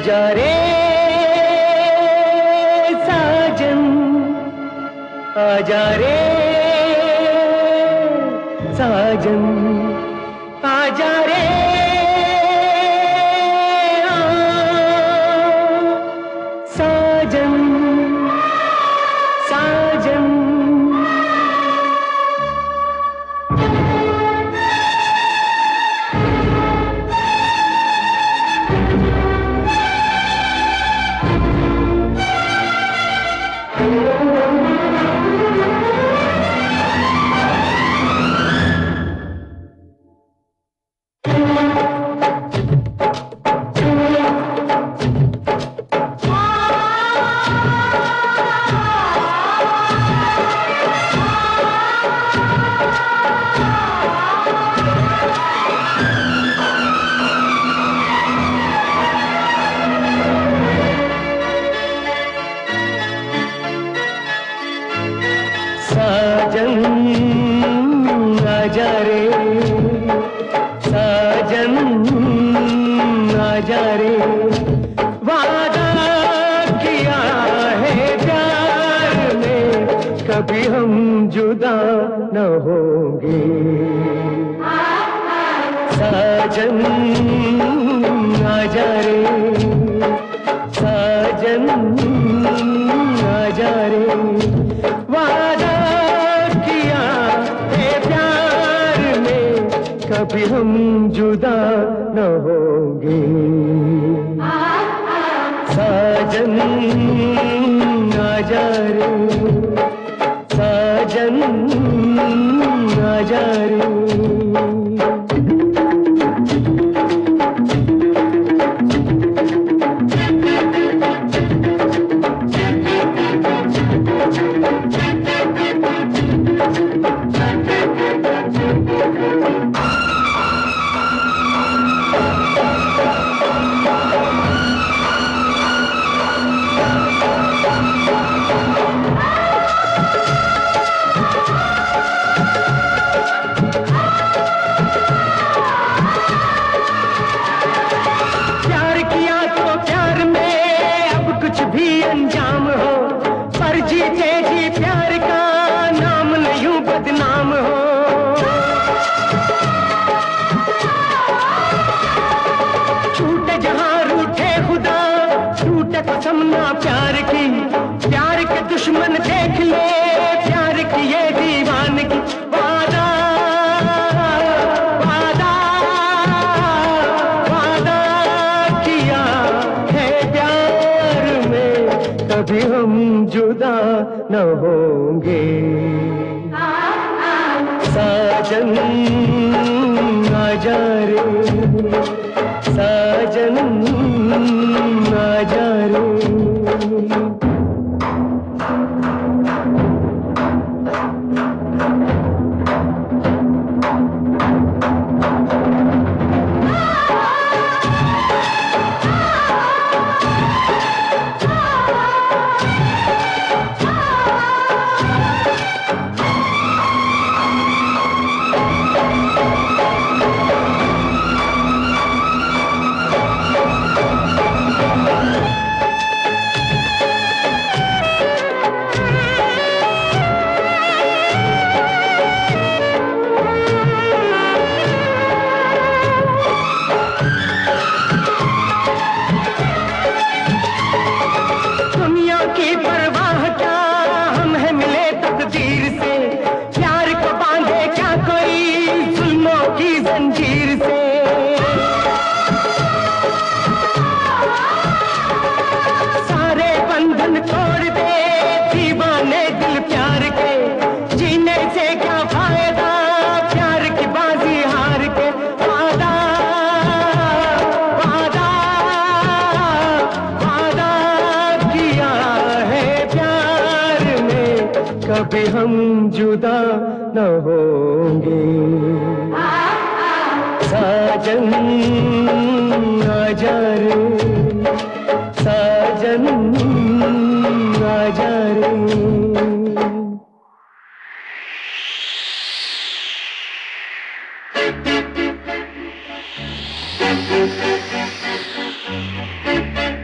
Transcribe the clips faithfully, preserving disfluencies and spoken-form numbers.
आजा रे साजन, आजा रे साजन, आजा रे साजन, साजन। साजन आजा रे साजन, आजा रे। वादा किया है प्यार में, कभी हम जुदा न होंगे। साजन आजा रे साजन, आजा रे। वादा कभी हम जुदा न होंगे। साजन आजा रे साजन, आजा रे। अंजाम हो, पर जीते जी प्यार का नाम न यूं बदनाम हो। छूटे जहां रूठे खुदा, टूटे कसम ना प्यार की। प्यार के दुश्मन देख ले प्यार की ये दीवान की। वादा वादा वादा किया है प्यार में, कभी हम जुदा न होंगे। साजन आजा रे साजन, आजा रे। कभी हम जुदा न होंगे। साजन आजा रे साजन, आजा रे। Thank you.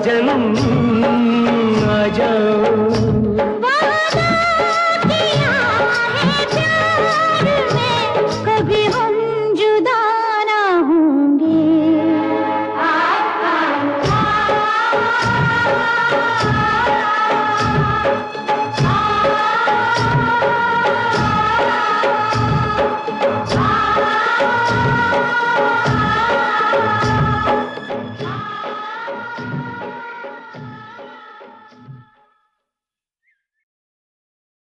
जन्म